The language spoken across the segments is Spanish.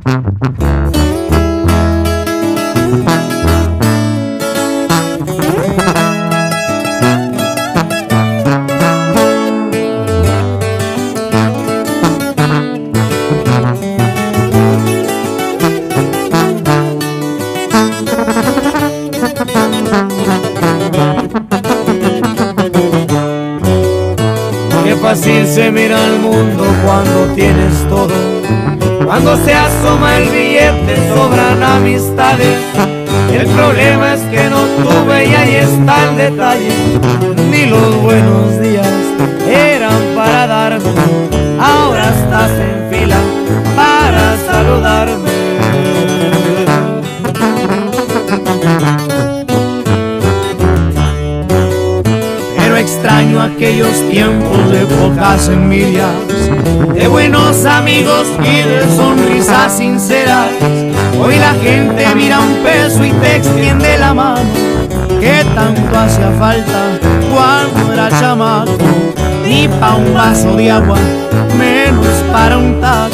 Qué fácil se mira el mundo cuando tienes todo. Cuando se asoma el billete sobran amistades. El problema es que no tuve y ahí está el detalle. Ni los buenos días eran para darme. Ahora estás en fila para saludarme. Extraño aquellos tiempos de pocas envidias, de buenos amigos y de sonrisas sinceras. Hoy la gente mira un peso y te extiende la mano. ¿Qué tanto hacía falta cuando era chamaco? Ni pa' un vaso de agua, menos para un taco.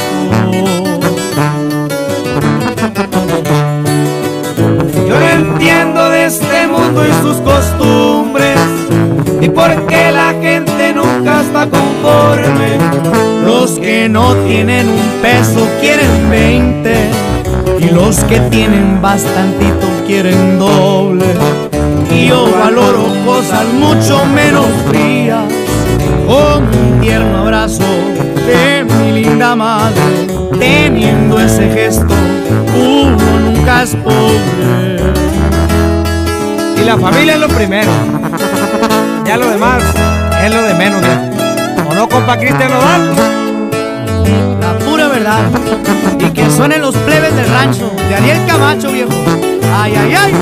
Yo no entiendo de este mundo y sus costumbres, y por qué la gente nunca está conforme. Los que no tienen un peso quieren 20, y los que tienen bastantito quieren doble. Y yo valoro cosas mucho menos frías, como un tierno abrazo de mi linda madre. Teniendo ese gesto, uno nunca es pobre. Y la familia es lo primero, ya lo demás es lo de menos, ya. ¿O no, compa Cristian Nodal? La pura verdad. Y que suenen los plebes del rancho de Ariel Camacho, viejo. Ay, ay, ay.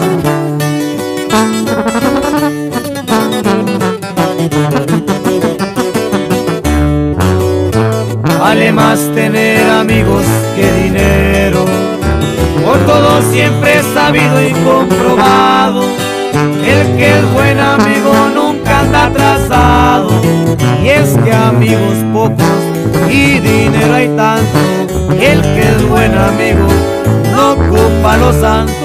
Vale más tener amigos que dinero. Por todo siempre he sabido y comprobado. El que es buen amigo nunca anda atrasado. Y es que amigos pocos y dinero hay tanto. El que es buen amigo no ocupa los santos.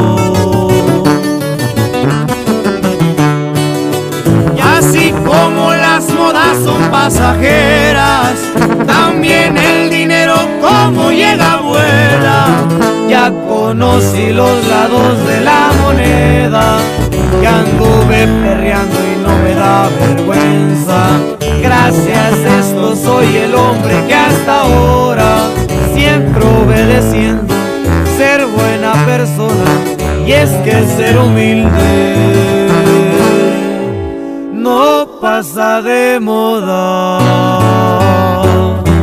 Y así como las modas son pasajeras, también el dinero como llega vuela. Ya conocí los lados de la moneda, que anduve perreando y no me da vergüenza. Gracias a esto soy el hombre que hasta ahora, siempre obedeciendo, ser buena persona. Y es que ser humilde no pasa de moda.